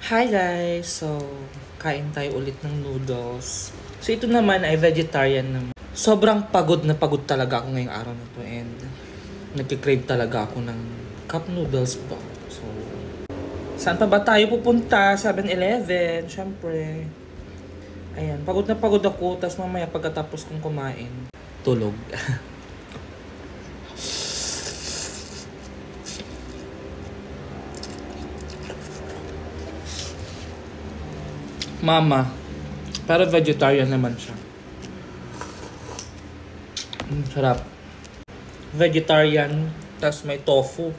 Hi guys! So, kain tayo ulit ng noodles. So, ito naman ay vegetarian naman. Sobrang pagod na pagod talaga ako ngayong araw na to and nagkikrave talaga ako ng cup noodles po. So, saan pa ba tayo pupunta? 7-Eleven, syempre. Ayan, pagod na pagod ako. Tapos mamaya pagkatapos kong kumain, tulog. Mama, pero vegetarian naman siya. Sarap. Vegetarian, tas may tofu.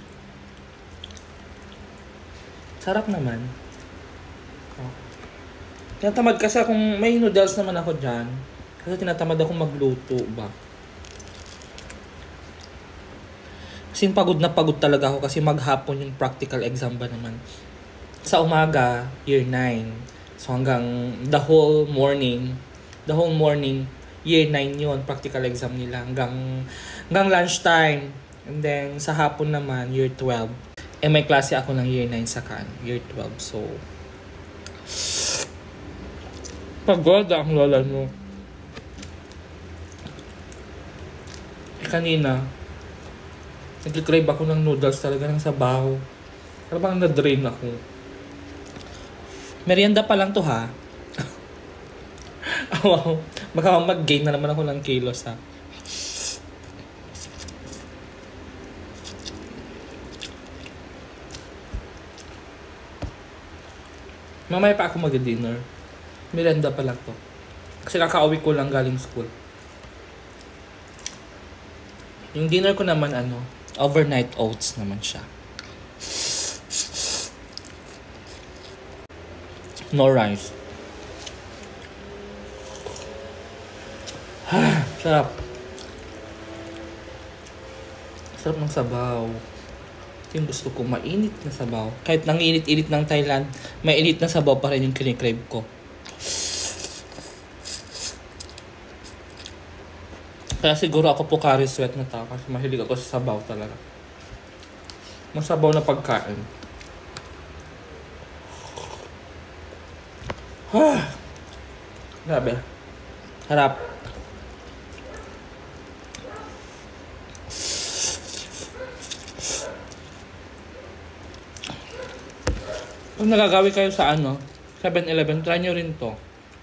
Sarap naman. Oh. Tinatamad kasi akong may noodles naman ako dyan. Kasi tinatamad akong magluto ba. Kasi pagod na pagod talaga ako kasi maghapon yung practical exam ba naman. Sa umaga, year 9. So hanggang the whole morning, year 9 yun, practical exam nila. Hanggang lunchtime. And then sa hapon naman, year 12. May klase ako ng year 9 sa year 12. So, pagod ang lola mo. Kanina, nag-crave ako ng noodles talaga ng sabaw. Parang na-drain ako. Merienda pa lang to ha. Wow. Baka mag-gain na naman ako ng kilos ha. Mamaya pa ako mag-dinner. Merienda pa lang to. Kasi kakauwi ko lang galing school. Yung dinner ko naman overnight oats naman siya. No rice. Sarap. Sarap ng sabaw. Yung gusto ko, mainit na sabaw. Kahit nang init-init ng Thailand, may init na sabaw pa rin yung kinikrave ko. Kaya siguro ako po curry sweat na tao kasi mahilig ako sa sabaw talaga. Masabaw na pagkain. Grabe. Harap. Kung nagagawi kayo sa 7-Eleven, try nyo rin to.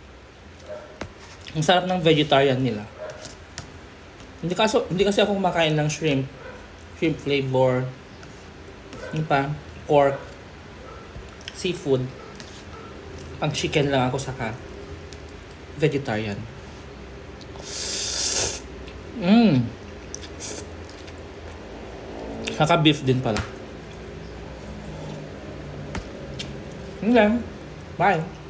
Ang sarap ng vegetarian nila. Hindi kasi ako kumakain ng shrimp flavor. Ano pa? Pork. Seafood. Pang chicken lang ako saka vegetarian. Saka beef din pala. Yun lang. Bye.